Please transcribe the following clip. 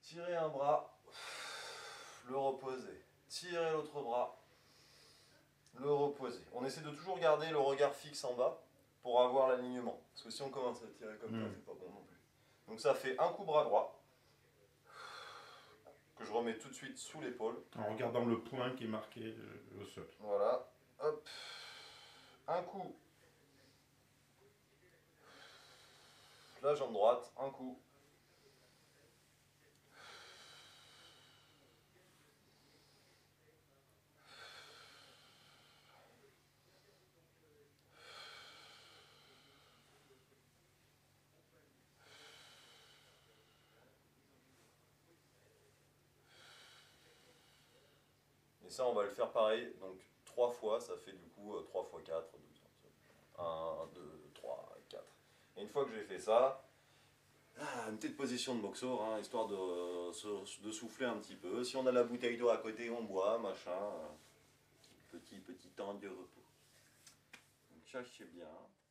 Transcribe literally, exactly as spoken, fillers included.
Tirez un bras, le reposer. Tirez l'autre bras, le reposer. On essaie de toujours garder le regard fixe en bas pour avoir l'alignement. Parce que si on commence à tirer comme ça, Mmh. c'est pas bon non plus. Donc ça fait un coup bras droit, que je remets tout de suite sous l'épaule. En regardant le point qui est marqué au sol. Voilà, hop. Un coup. La jambe droite, un coup. Et ça, on va le faire pareil, donc trois fois, ça fait du coup euh, trois fois quatre, douze. un, deux, trois, quatre. Et une fois que j'ai fait ça, ah, une petite position de boxeur, hein, histoire de, euh, de souffler un petit peu. Si on a la bouteille d'eau à côté, on boit, machin. euh, Petit, petit temps de repos. Donc cherchez bien.